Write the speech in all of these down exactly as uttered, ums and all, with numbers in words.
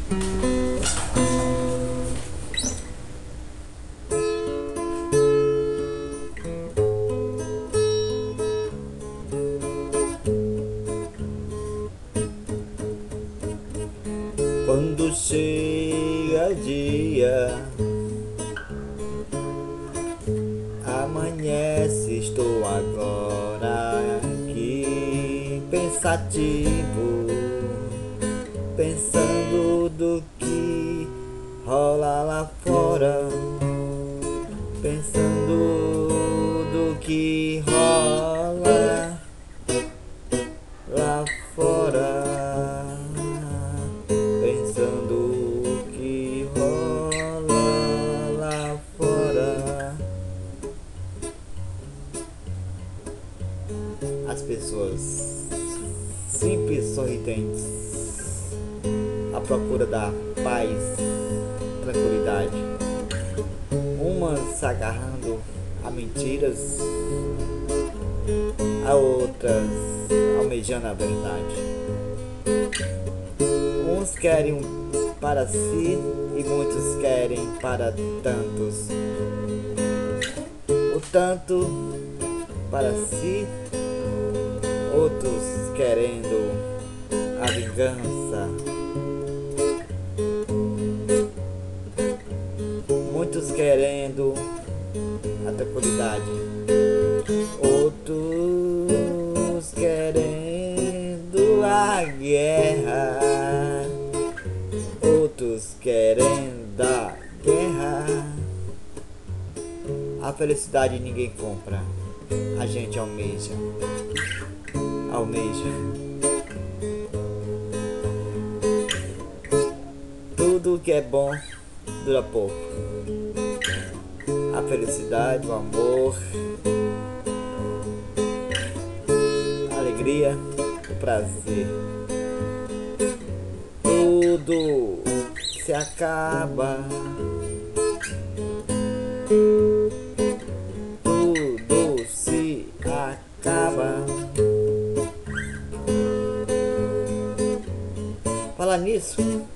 Quando chega o dia, amanhece, estou agora aqui pensativo, pensando do que rola lá fora, pensando do que rola lá fora, pensando o que rola lá fora. As pessoas simples, sorridentes, à procura da paz, tranquilidade, umas se agarrando a mentiras, a outras almejando a verdade. Uns querem um para si e muitos querem para tantos. O tanto para si, outros querendo a vingança, muitos querendo a tranquilidade, outros querendo a guerra, outros querendo a guerra. A felicidade ninguém compra, a gente almeja, almeja. Tudo que é bom dura pouco. A felicidade, o amor, a alegria, o prazer. Tudo se acaba. Tudo se acaba. Falar nisso,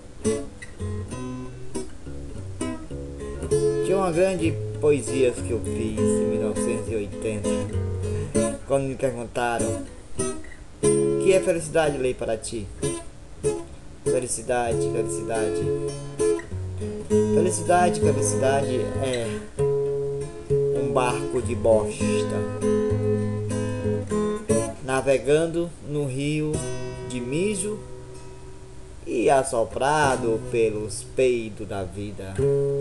tinha uma grande poesia que eu fiz em mil novecentos e oitenta, quando me perguntaram: que é felicidade, Lei, para ti? Felicidade, felicidade. Felicidade, felicidade é um barco de bosta navegando no rio de mijo e assoprado pelos peidos da vida.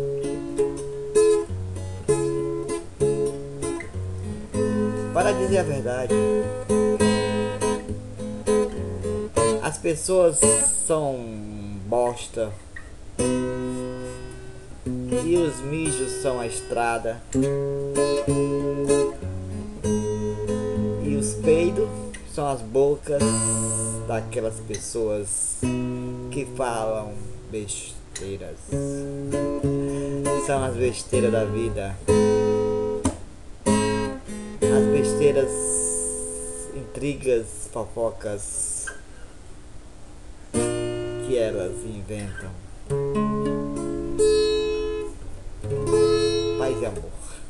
Para dizer a verdade, as pessoas são bosta e os mijos são a estrada e os peidos são as bocas daquelas pessoas que falam besteiras. São as besteiras da vida, as besteiras, intrigas, fofocas que elas inventam. Paz e amor.